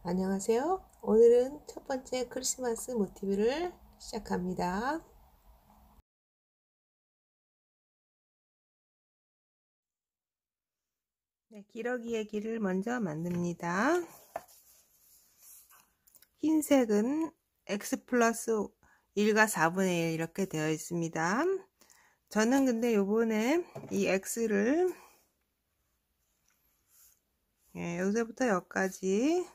안녕하세요. 오늘은 첫 번째 크리스마스 모티브를 시작합니다. 네, 기러기의 길을 먼저 만듭니다. 흰색은 x 플러스 1과 4분의 1 이렇게 되어 있습니다. 저는 근데 요번에 이 x를 여기서부터 여기까지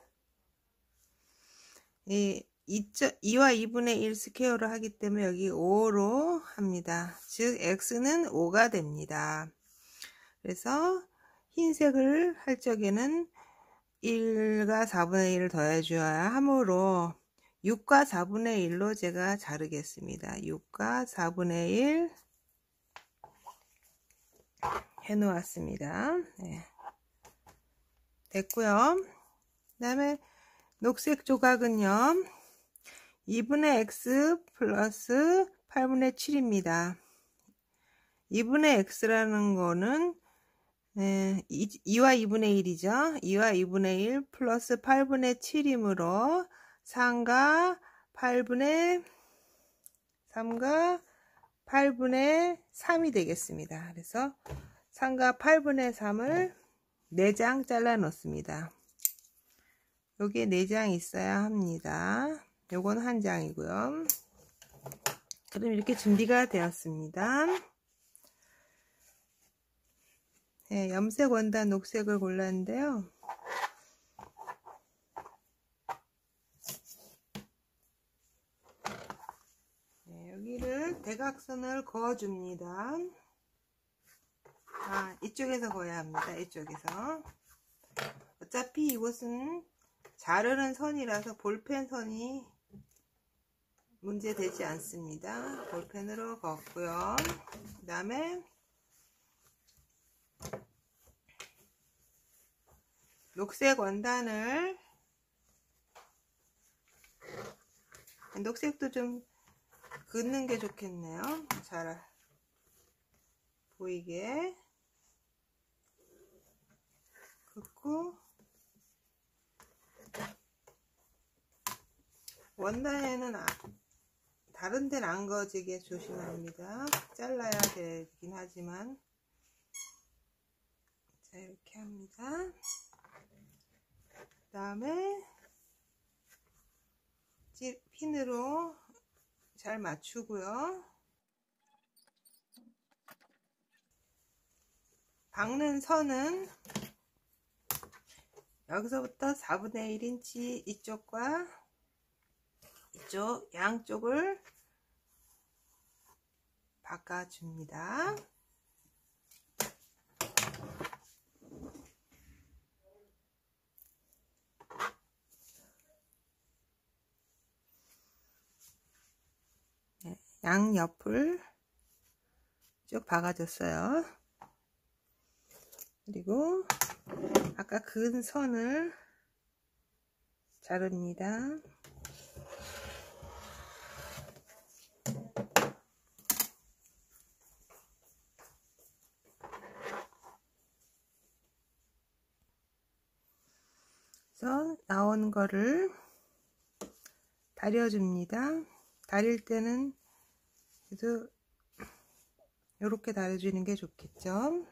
2와 2분의 1 스퀘어로 하기 때문에 여기 5로 합니다. 즉 x는 5가 됩니다. 그래서 흰색을 할 적에는 1과 4분의 1을 더해줘야 하므로 6과 4분의 1로 제가 자르겠습니다. 6과 4분의 1 해놓았습니다. 네. 됐고요. 그 다음에 녹색 조각은요 2분의 x 플러스 8분의 7입니다 2분의 x라는 거는 2와 2분의 1이죠 2와 2분의 1 플러스 8분의 7이므로 3과 8분의 3이 되겠습니다. 그래서 3과 8분의 3을 4장 잘라 놓습니다. 여기에 4장 있어야 합니다. 요건 1장이고요. 그럼 이렇게 준비가 되었습니다. 네, 염색 원단 녹색을 골랐는데요. 네, 여기를 대각선을 그어줍니다. 이쪽에서 그어야 합니다. 이쪽에서. 어차피 이곳은 자르는 선이라서 볼펜 선이 문제되지 않습니다. 볼펜으로 그었고요. 그 다음에 녹색 원단을 녹색도 좀 긋는 게 좋겠네요. 잘 보이게 긋고 원단에는 다른 데는 안 그어지게 조심합니다. 잘라야 되긴 하지만 자 이렇게 합니다. 그 다음에 핀으로 잘 맞추고요. 박는 선은 여기서부터 4분의 1인치 이쪽과 이쪽 양쪽을 바꿔줍니다. 양옆을 쭉 박아줬어요. 그리고 아까 그은 선을 자릅니다. 그래서 나온 거를 다려줍니다. 다릴 때는 그래도 이렇게 다려주는 게 좋겠죠.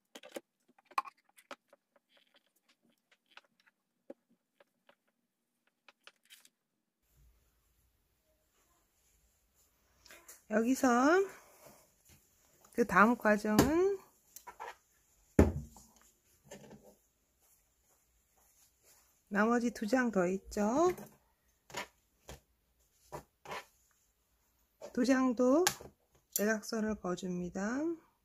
여기서 그 다음 과정은 나머지 2장 더 있죠. 2장도 대각선을 그어줍니다.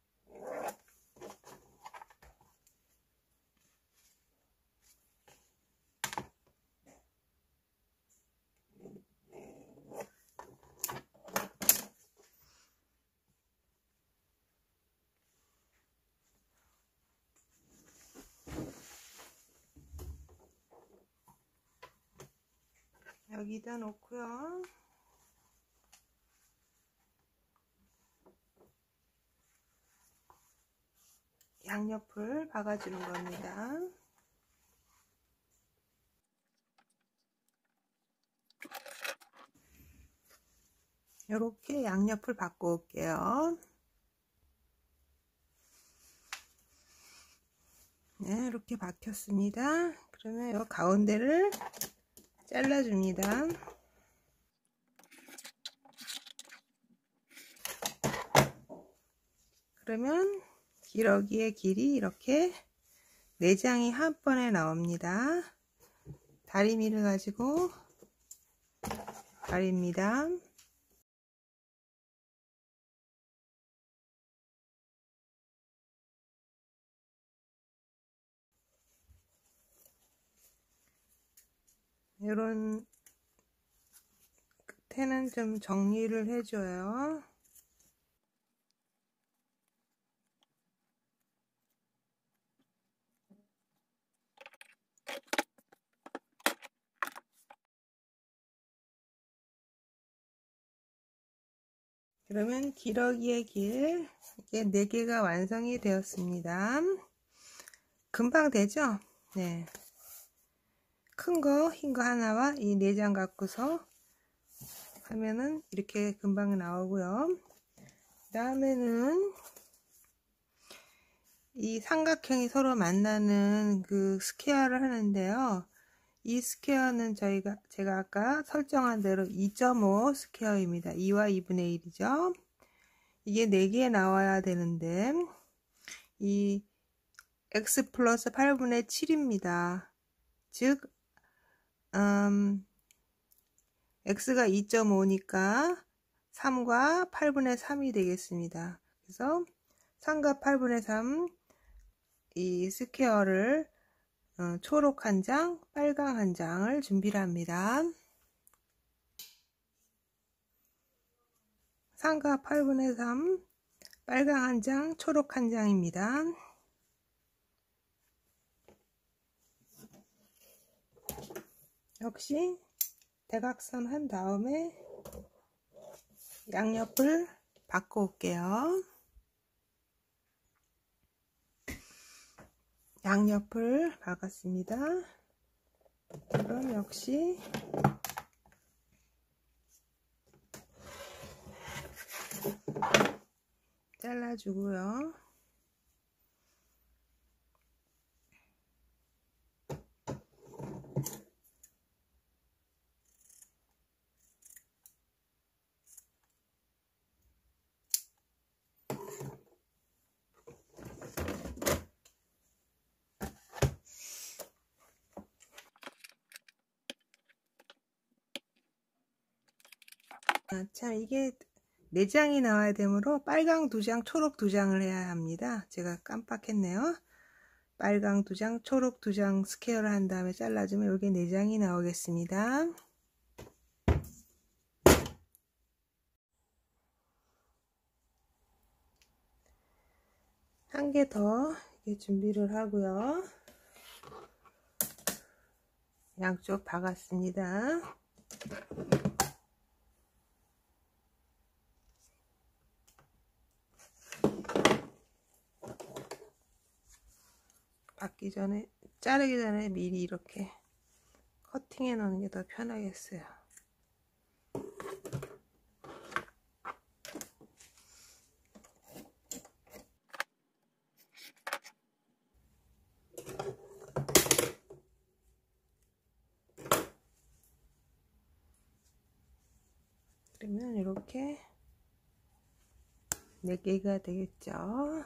여기다 놓고요. 양옆을 박아주는 겁니다. 이렇게 양옆을 바꿔 올게요. 네, 이렇게 박혔습니다. 그러면 이 가운데를 잘라줍니다. 그러면 기러기의 길이 이렇게 4장이 한 번에 나옵니다. 다리미를 가지고 가립니다. 이런 끝에는 좀 정리를 해줘요. 그러면 기러기의 길 이게 4개가 완성이 되었습니다. 금방 되죠? 네. 큰 거, 흰 거 하나와 이 4장 갖고서 하면은 이렇게 금방 나오고요. 다음에는 이 삼각형이 서로 만나는 그 스퀘어를 하는데요. 이 스퀘어는 제가 아까 설정한 대로 2.5 스퀘어입니다. 2와 2분의 1이죠. 이게 4개 나와야 되는데 이 x 플러스 8분의 7입니다. 즉 x가 2.5니까 3과 8분의 3이 되겠습니다. 그래서 3과 8분의 3 이 스퀘어를 초록 한 장, 빨강 한 장을 준비를 합니다. 3과 8분의 3 빨강 한 장, 초록 한 장입니다. 역시 대각선 한 다음에 양옆을 바꿔 올게요. 양옆을 박았습니다. 그럼 역시 잘라주고요. 참 이게 4장이 나와야 되므로 빨강 2장, 초록 2장을 해야 합니다. 제가 깜빡했네요. 빨강 2장, 초록 2장 스퀘어를 한 다음에 잘라주면 이게 4장이 나오겠습니다. 한 개 더 준비를 하고요. 양쪽 박았습니다. 박기 전에, 자르기 전에 미리 이렇게 커팅해 놓는 게 더 편하겠어요. 그러면 이렇게 4개가 되겠죠.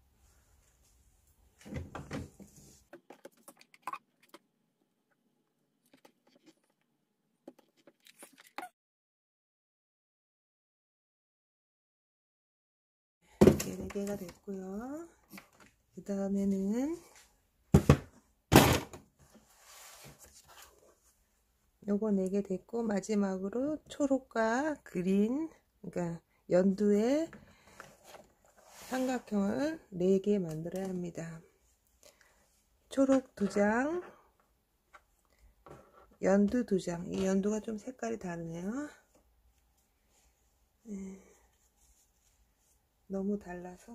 이렇게 4개가 됐고요. 그 다음에는 요거 4개 됐고 마지막으로 초록과 그린, 그러니까 연두의 삼각형을 4개 만들어야 합니다. 초록 2장, 연두 2장. 이 연두가 좀 색깔이 다르네요. 너무 달라서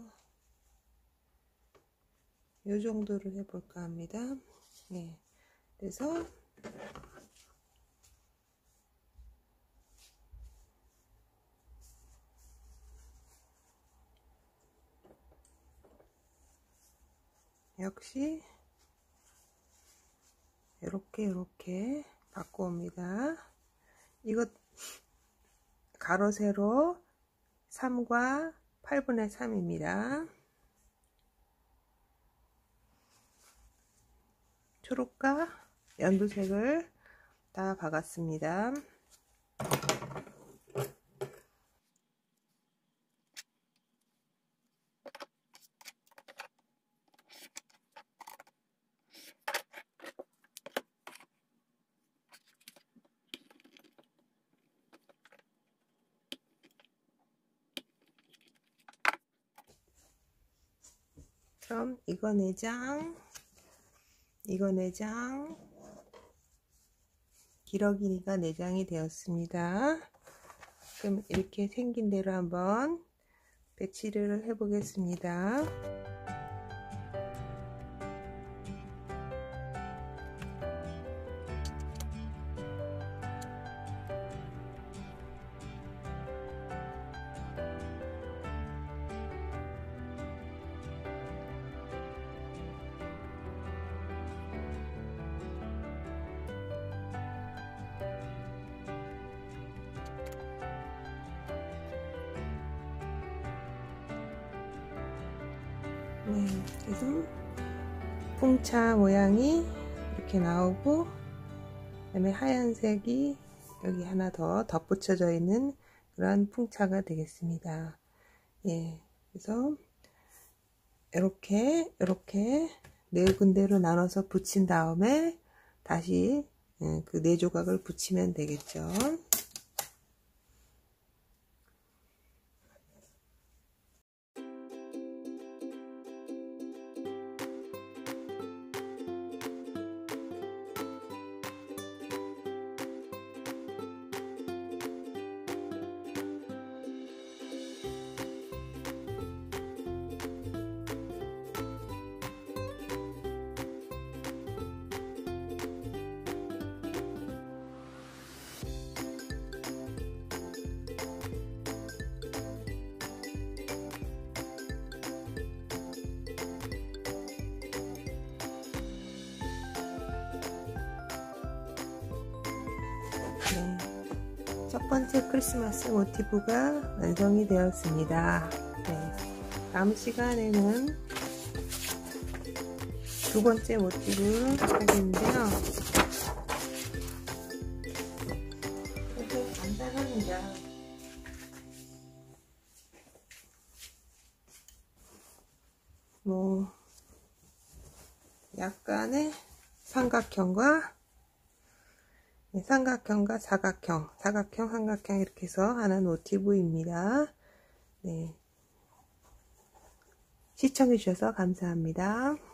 요 정도를 해볼까 합니다. 네. 그래서 역시 이렇게 바꿔옵니다. 이거 가로 세로 3과 8분의 3입니다. 초록과 연두색을 다 박았습니다. 그럼 이거 4장, 이거 4장, 기러기니까 4장이 되었습니다. 그럼 이렇게 생긴 대로 한번 배치를 해 보겠습니다. 네, 그래서 풍차 모양이 이렇게 나오고, 그다음에 하얀색이 여기 하나 더 덧붙여져 있는 그런 풍차가 되겠습니다. 예, 그래서 이렇게 4군데로 나눠서 붙인 다음에 다시 그 4조각을 붙이면 되겠죠. 네, 첫 번째 크리스마스 모티브가 완성이 되었습니다. 네, 다음 시간에는 두 번째 모티브 하겠는데요. 되게 간단합니다. 뭐 약간의 삼각형과 사각형, 삼각형 이렇게 해서 하는 모티브입니다. 네. 시청해 주셔서 감사합니다.